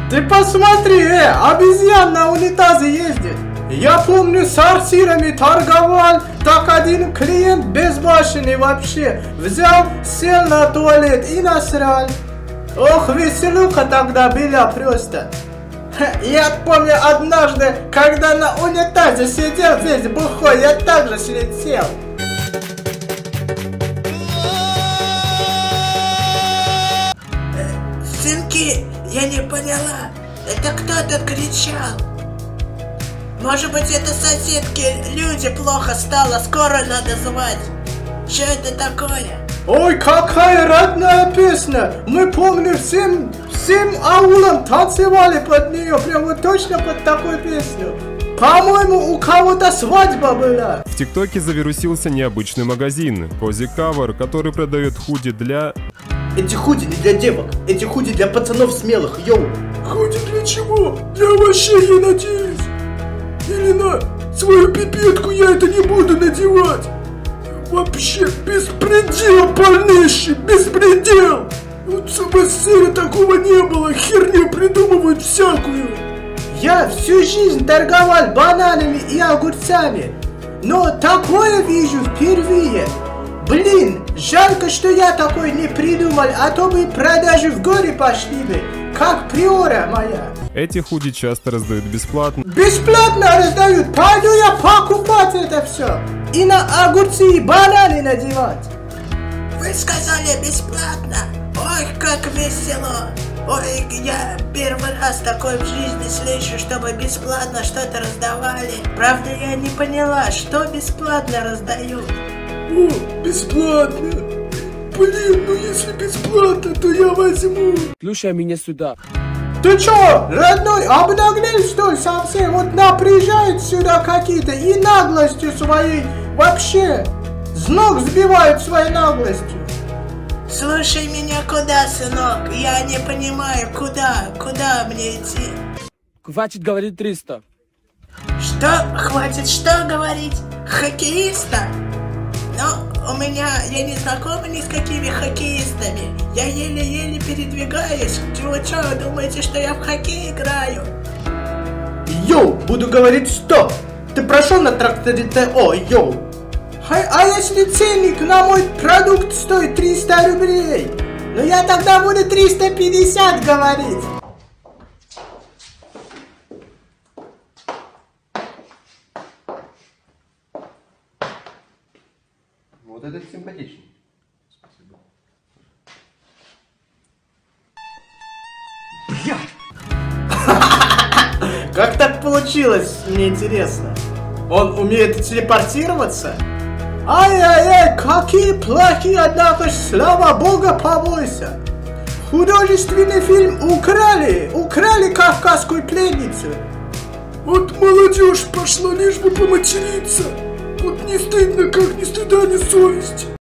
Ты посмотри, обезьян на унитазе ездит. Я помню, с сортирами торговал, так один клиент безбашенный вообще взял, сел на туалет и насрал. Ох, веселуха тогда была просто. Я помню однажды, когда на унитазе сидел здесь бухой, я также слетел. Сынки, я не поняла, это кто тут кричал? Может быть, это соседки, люди плохо стало, скоро надо звать. Что это такое? Ой, какая родная песня! Мы помним, всем аулом танцевали под нее, прям вот точно под такую песню. По-моему, у кого-то свадьба была. В ТикТоке завирусился необычный магазин Cozy Cover, который продает худи для... Эти худи не для девок, эти худи для пацанов смелых, йоу. Худи для чего? Для овощей, я надеюсь. Или на свою пипетку я это не буду надевать. Вообще беспредел полнейший, беспредел. Вот в Сабасере такого не было, херню придумывают всякую. Я всю жизнь торговал бананами и огурцами, но такое вижу впервые. Блин, жалко, что я такой не придумал, а то бы продажи в горе пошли бы, как приора моя. Эти худи часто раздают бесплатно. Бесплатно раздают, пойду я покупать это все. И на огурцы и бананы надевать. Вы сказали бесплатно? Ой, как весело! Ой, я первый раз такое в жизни слышу, чтобы бесплатно что-то раздавали. Правда, я не поняла, что бесплатно раздают. О, бесплатно! Блин, ну если бесплатно, то я возьму. Слушай меня сюда. Ты чё, родной, обнаглел что ли совсем? Вот приезжают сюда какие-то и наглостью своей вообще с ног сбивают своей наглостью. Слушай меня куда, сынок? Я не понимаю, куда мне идти? Хватит говорить 300. Что? Хватит что говорить? Хоккеиста? Но у меня, я не знакома ни с какими хоккеистами. Я еле-еле передвигаюсь. Вы что, думаете, что я в хоккей играю? Йоу, буду говорить стоп. Ты прошел на тракторе ТО, йоу. А если ценник на мой продукт стоит 300 рублей? Ну я тогда буду 350 говорить. Вот этот симпатичный. Спасибо. Как так получилось, мне интересно. Он умеет телепортироваться? Ай-яй-яй, какие плохие, однако ж, слава бога, побойся. Художественный фильм украли кавказскую пленницу. Вот молодежь пошла лишь бы поматериться. Вот не стыдно, как ни стыда, ни совести.